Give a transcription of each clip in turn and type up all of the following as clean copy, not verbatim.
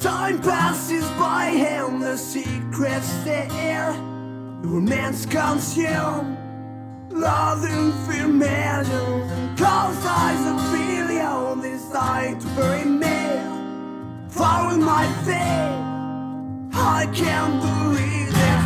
Time passes by and the secrets there. The romance consumed, love and fear measures, and closed eyes and feel you decide to bury me. Following my fate, I can't believe this.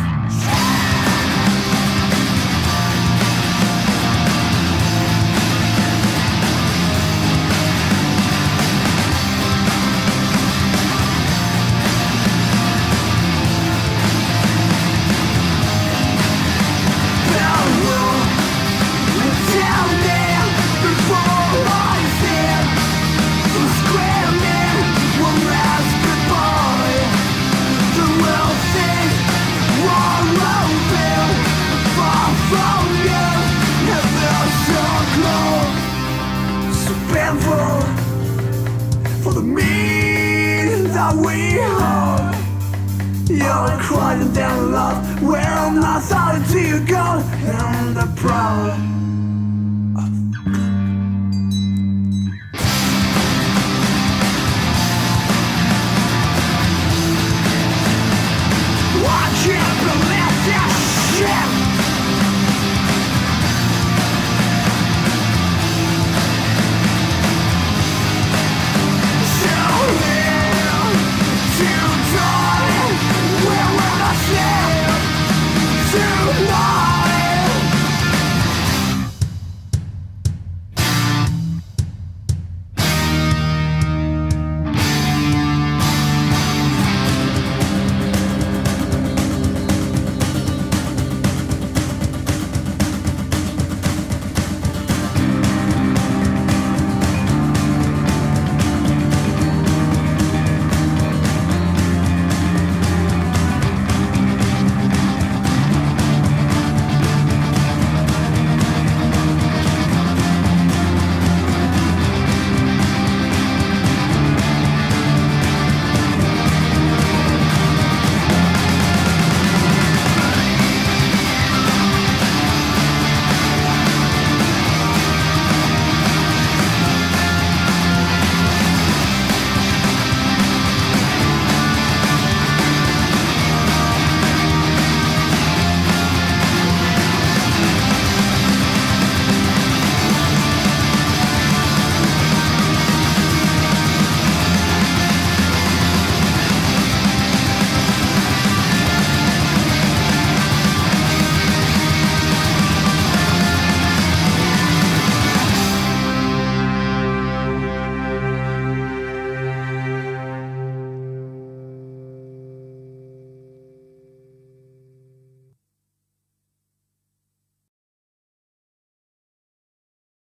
For the meaning that we hold, you're crying down love. Well, I'm not sorry to you, God, and the proud.